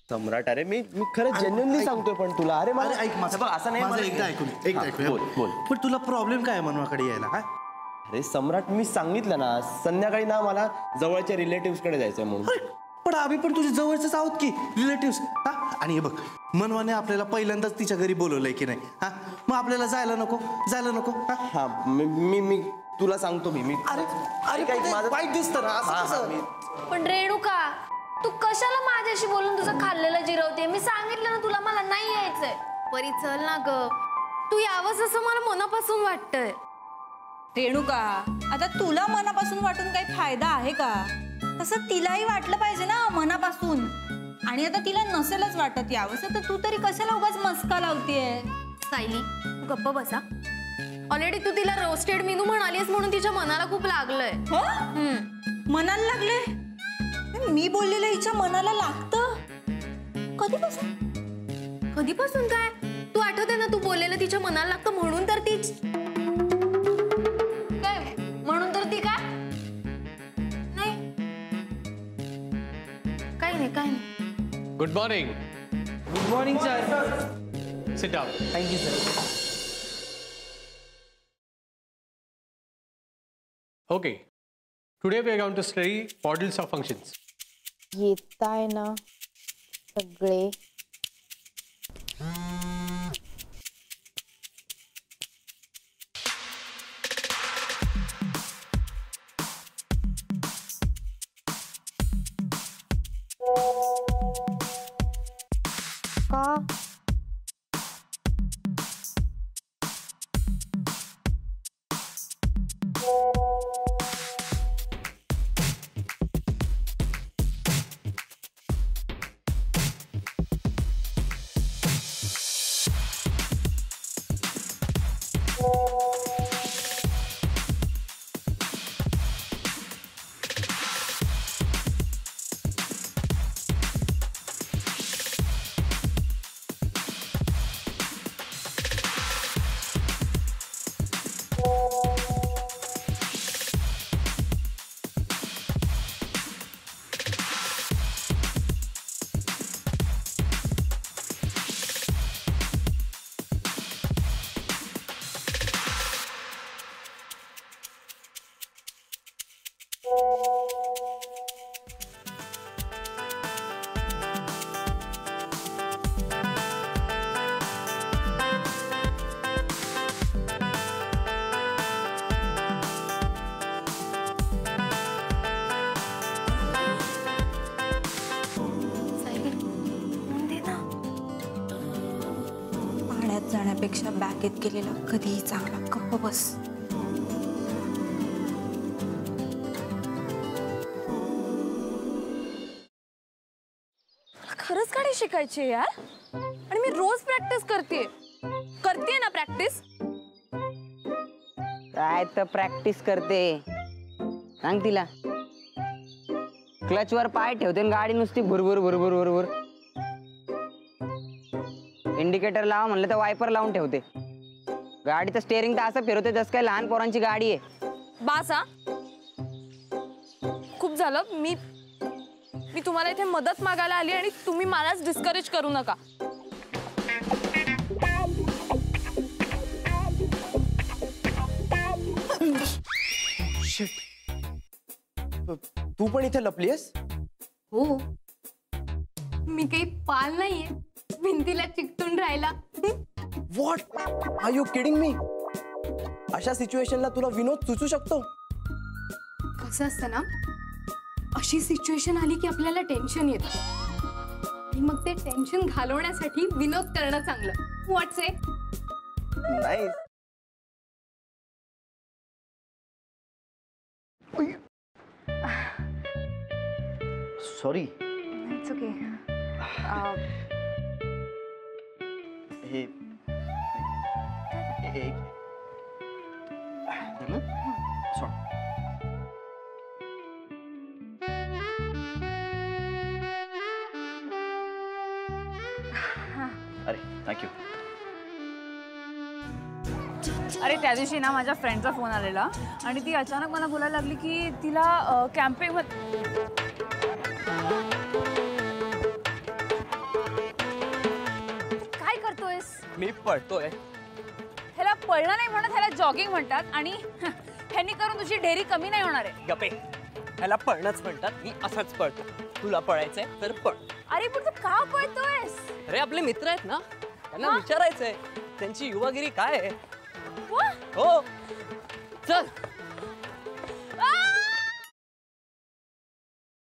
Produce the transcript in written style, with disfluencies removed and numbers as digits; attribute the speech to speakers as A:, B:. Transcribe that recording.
A: सम्राट, अरे मी खरं जेन्युइनली सांगतोय पण तुला. अरे मला
B: ऐक माझं,
A: असं नाही,
B: माझं एकदा ऐकून
A: बोल.
B: पण तुला प्रॉब्लेम काय आहे मनवाकडे यायला? हा
A: अरे सम्राट, मी सांगितलं ना संध्याकाळी ना मला जवळच्या रिलेटिव्ह कडे जायचंय म्हणून.
B: पण आम्ही पण तुझे जवळचेच आहोत की रिलेटिव्ह. हा आणि हे बघ, मनवाने आपल्याला पहिल्यांदाच तिच्या घरी बोलवलंय की नाही? हा मग आपल्याला जायला नको?
A: हा मी तुला सांगतो. मी
B: अरे काही माझं वाईट दिसतं ना असं.
C: पण रेणुका, तू कशाला माझ्याशी बोलून तुझं खाल्लेलं जिरवते? मी सांगितलं ना तुला, मला नाही यायचंय. परी चल ना ग, तू यावंस असं मला मनापासून वाटतंय.
D: रेणुका, आता तुला मनापासून वाटून काही फायदा आहे का? तसं तिलाही वाटलं पाहिजे ना मनापासून. आणि आता तिला नसेलच वाटत यावंस, तर तू तरी कशाला उगाच मस्का लावतेय?
C: सायली, तू गप्प बसा. ऑलरेडी तू तिला रोस्टेड मेनू म्हणालीस म्हणून तिच्या मनाला खूप लागलंय.
D: हो, मनाला लागले? मी बोललेलं हिच्या मनाला लागतं
C: कधीपासून काय? तू आठवते ना तू बोललेलं तिच्या मनाला लागतं म्हणून तर तीच काय? म्हणून तर ती काय? नाही काय नाही.
E: Good morning.
F: Good morning sir.
E: Sit down.
F: Thank you sir.
E: Okay. Today we are going to study models of functions.
G: येताय ना सगळे? का?
D: जाण्यापेक्षा बॅगेत गेलेला कधीही चांगला. गप्प बस.
C: खरंच गाडी शिकायची यार, आणि मी रोज प्रॅक्टिस करते ना प्रॅक्टिस.
H: काय तर प्रॅक्टिस करते? सांग तिला. क्लचवर पाय ठेवते आणि गाडी नुसती भुरभुर भुरभुर भुरभुर. इंडिकेटर लावा म्हणलं तर वायपर लावून ठेवते. गाडीचं स्टेअरिंग तर असं फिरवते जसं काय लहान पोरांची गाडी आहे.
C: बासा, खूप झालं. मी तुम्हाला इथे मदत मागायला आली आणि तुम्ही मलाच डिस्करेज करू नका.
A: तू पण इथे लपलीयस?
C: हो, मी काही पाल नाहीये भिंतीला चिकटून राहिला.
A: What are you kidding me? अशा सिच्युएशनला तुला विनोद सुचू शकतो?
C: कसं असतं ना, अशी सिच्युएशन आली की आपल्याला टेन्शन येतं आणि मग ते टेन्शन घालवण्यासाठी विनोद करणं चांगलं. What's it?
A: Nice. Sorry.
D: It's okay.
A: Hey अरे थँक्यू.
I: अरे त्या दिवशी ना माझ्या फ्रेंडचा फोन आलेला आणि ती अचानक मला बोलायला लागली की तिला कॅम्पिंग
A: मी पळतोय.
I: ह्याला पळणं नाही म्हणत, ह्याला जॉगिंग म्हणतात आणि ह्यांनी करून तुझी ढेरी कमी नाही होणार आहे.
A: गपे, ह्याला पळणंच म्हणतात. मी असंच पळतो. तुला पळायचंय तर पळ.
I: अरे पण तू का पळतोयस?
A: अरे आपले मित्र आहेत ना, त्यांना विचारायचंय त्यांची युवागिरी काय आहे.
I: वा,
A: हो चल.